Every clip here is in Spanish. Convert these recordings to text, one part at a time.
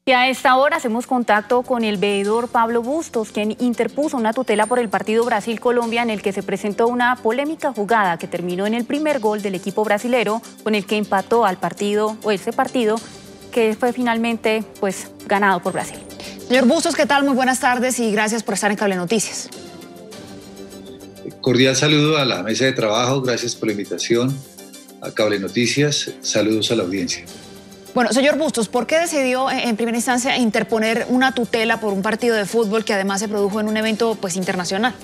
Y a esta hora hacemos contacto con el veedor Pablo Bustos, quien interpuso una tutela por el partido Brasil-Colombia, en el que se presentó una polémica jugada que terminó en el primer gol del equipo brasilero, con el que empató al partido, o ese partido, que fue finalmente ganado por Brasil. Señor Bustos, ¿qué tal? Muy buenas tardes y gracias por estar en Cable Noticias. Cordial saludo a la mesa de trabajo, gracias por la invitación a Cable Noticias, saludos a la audiencia. Bueno, señor Bustos, ¿por qué decidió en primera instancia interponer una tutela por un partido de fútbol que además se produjo en un evento internacional?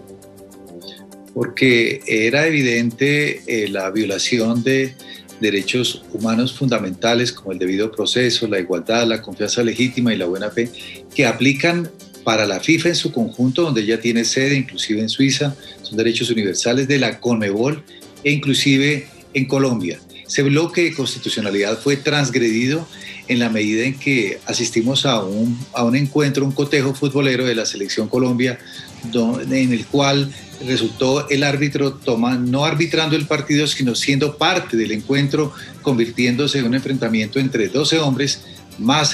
Porque era evidente la violación de derechos humanos fundamentales como el debido proceso, la igualdad, la confianza legítima y la buena fe, que aplican para la FIFA en su conjunto, donde ella tiene sede, inclusive en Suiza, son derechos universales de la CONMEBOL e inclusive en Colombia. Ese bloque de constitucionalidad fue transgredido en la medida en que asistimos a un encuentro, un cotejo futbolero de la Selección Colombia, en el cual resultó el árbitro no arbitrando el partido, sino siendo parte del encuentro, convirtiéndose en un enfrentamiento entre 12 hombres, más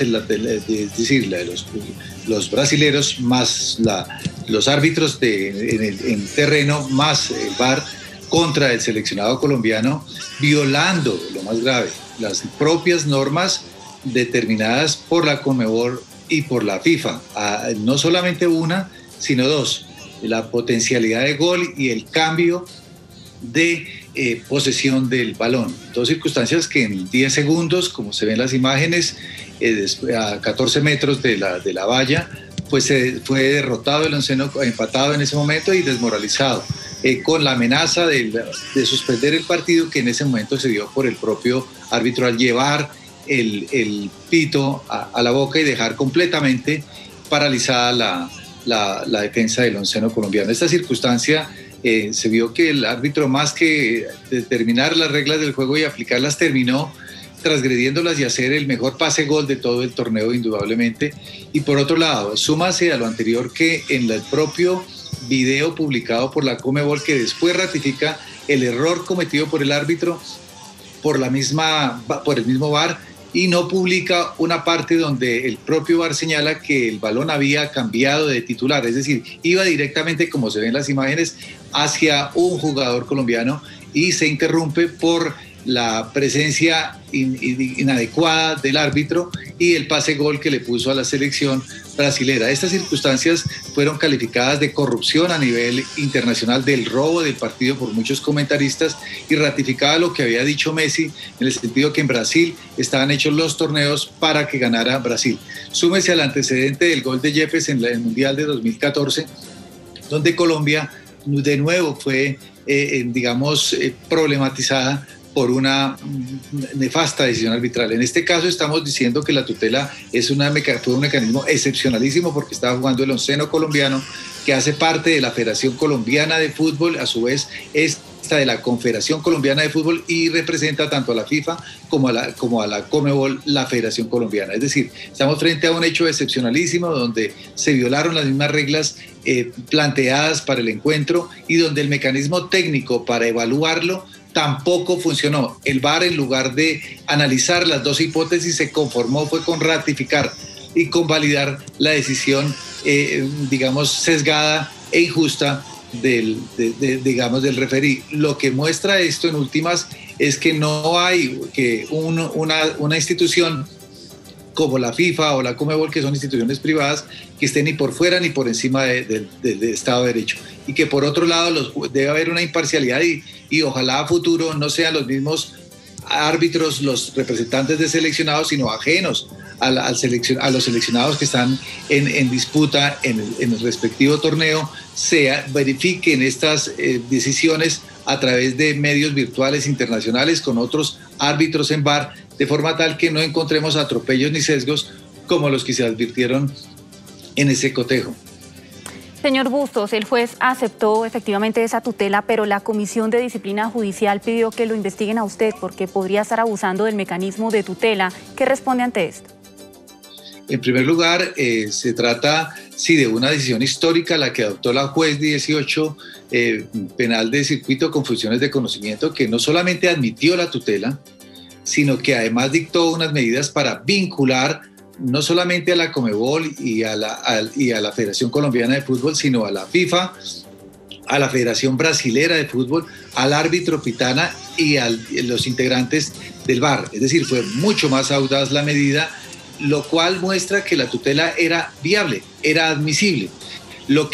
los brasileros, más los árbitros en terreno, más el VAR, contra el seleccionado colombiano, violando, lo más grave, las propias normas determinadas por la CONMEBOL y por la FIFA. No solamente una, sino dos: la potencialidad de gol y el cambio de posesión del balón. Dos circunstancias que en 10 segundos, como se ven las imágenes, a 14 metros de la valla, pues fue derrotado el onceno, empatado en ese momento y desmoralizado, con la amenaza de suspender el partido, que en ese momento se dio por el propio árbitro al llevar el pito a la boca y dejar completamente paralizada la defensa del onceno colombiano. Esta circunstancia se vio que el árbitro, más que determinar las reglas del juego y aplicarlas, terminó transgrediéndolas y hacer el mejor pase-gol de todo el torneo, indudablemente. Y por otro lado, súmase a lo anterior que en el propio video publicado por la CONMEBOL, que después ratifica el error cometido por el árbitro por el mismo VAR, y no publica una parte donde el propio VAR señala que el balón había cambiado de titular, es decir, iba directamente, como se ven en las imágenes, hacia un jugador colombiano, y se interrumpe por la presencia inadecuada del árbitro y el pase-gol que le puso a la selección brasilera. Estas circunstancias fueron calificadas de corrupción a nivel internacional, del robo del partido por muchos comentaristas, y ratificaba lo que había dicho Messi, en el sentido que en Brasil estaban hechos los torneos para que ganara Brasil. Súmese al antecedente del gol de Yepes en el Mundial de 2014, donde Colombia de nuevo fue, problematizada por una nefasta decisión arbitral. En este caso estamos diciendo que la tutela fue un mecanismo excepcionalísimo, porque estaba jugando el onceno colombiano, que hace parte de la Federación Colombiana de Fútbol, a su vez esta de la Confederación Colombiana de Fútbol, y representa tanto a la FIFA como a la CONMEBOL, la Federación Colombiana. Es decir, estamos frente a un hecho excepcionalísimo donde se violaron las mismas reglas planteadas para el encuentro, y donde el mecanismo técnico para evaluarlo tampoco funcionó. El VAR, en lugar de analizar las dos hipótesis, se conformó fue con ratificar y con validar la decisión, sesgada e injusta del referí. Lo que muestra esto, en últimas, es que no hay una institución como la FIFA o la CONMEBOL, que son instituciones privadas, que estén ni por fuera ni por encima del Estado de Derecho, y que por otro lado debe haber una imparcialidad, y ojalá a futuro no sean los mismos árbitros los representantes de seleccionados, sino ajenos a los seleccionados que están en disputa en el respectivo torneo, verifiquen estas decisiones a través de medios virtuales internacionales con otros árbitros en VAR, de forma tal que no encontremos atropellos ni sesgos como los que se advirtieron en ese cotejo. Señor Bustos, el juez aceptó efectivamente esa tutela, pero la Comisión de Disciplina Judicial pidió que lo investiguen a usted porque podría estar abusando del mecanismo de tutela. ¿Qué responde ante esto? En primer lugar, se trata, sí, de una decisión histórica, la que adoptó la juez 18 penal de circuito con funciones de conocimiento, que no solamente admitió la tutela, sino que además dictó unas medidas para vincular no solamente a la Conmebol y a la Federación Colombiana de Fútbol, sino a la FIFA, a la Federación Brasilera de Fútbol, al árbitro Pitana y a los integrantes del VAR. Es decir, fue mucho más audaz la medida, lo cual muestra que la tutela era viable, era admisible. Lo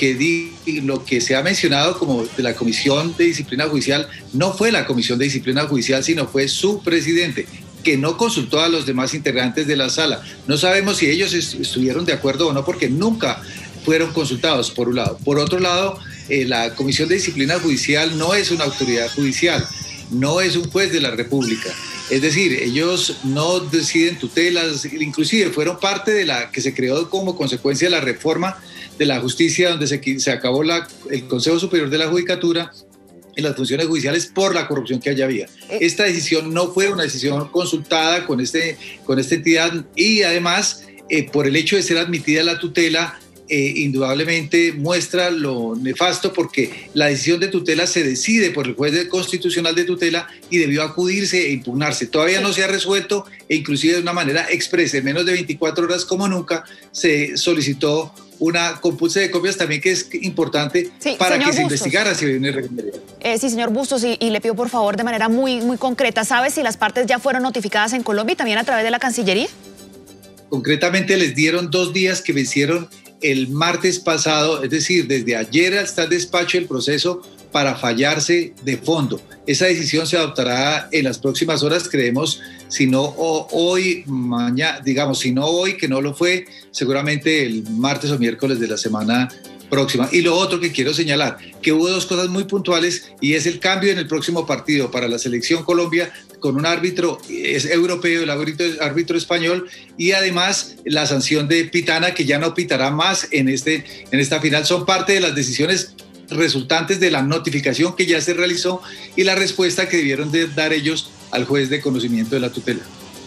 que se ha mencionado como de la Comisión de Disciplina Judicial no fue la Comisión de Disciplina Judicial, sino fue su presidente, que no consultó a los demás integrantes de la sala. No sabemos si ellos estuvieron de acuerdo o no, porque nunca fueron consultados, por un lado. Por otro lado, la Comisión de Disciplina Judicial no es una autoridad judicial, no es un juez de la República. Es decir, ellos no deciden tutelas, inclusive fueron parte de la que se creó como consecuencia de la reforma de la justicia, donde se acabó el Consejo Superior de la Judicatura en las funciones judiciales por la corrupción que allá había. Esta decisión no fue una decisión consultada con esta entidad, y además, por el hecho de ser admitida la tutela, indudablemente muestra lo nefasto, porque la decisión de tutela se decide por el juez constitucional de tutela y debió acudirse e impugnarse. Todavía no se ha resuelto, e inclusive de una manera expresa, en menos de 24 horas como nunca, se solicitó una compulsa de copias también, que es importante para que se investigara si había una irregularidad. Sí, señor Bustos, y le pido por favor de manera muy concreta, ¿sabe si las partes ya fueron notificadas en Colombia y también a través de la Cancillería? Concretamente les dieron 2 días que vencieron el martes pasado, es decir, desde ayer hasta el despacho del proceso para fallarse de fondo. Esa decisión se adoptará en las próximas horas, creemos, si no hoy, mañana, digamos, si no hoy, que no lo fue, seguramente el martes o miércoles de la semana próxima. Y lo otro que quiero señalar, que hubo 2 cosas muy puntuales, y es el cambio en el próximo partido para la Selección Colombia con un árbitro europeo, el árbitro español, y además la sanción de Pitana, que ya no pitará más en esta final. Son parte de las decisiones resultantes de la notificación que ya se realizó y la respuesta que debieron de dar ellos al juez de conocimiento de la tutela.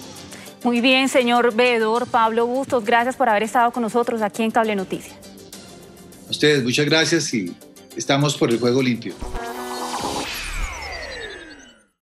Muy bien, señor veedor Pablo Bustos, gracias por haber estado con nosotros aquí en Cable Noticias. A ustedes, muchas gracias, y estamos por el juego limpio.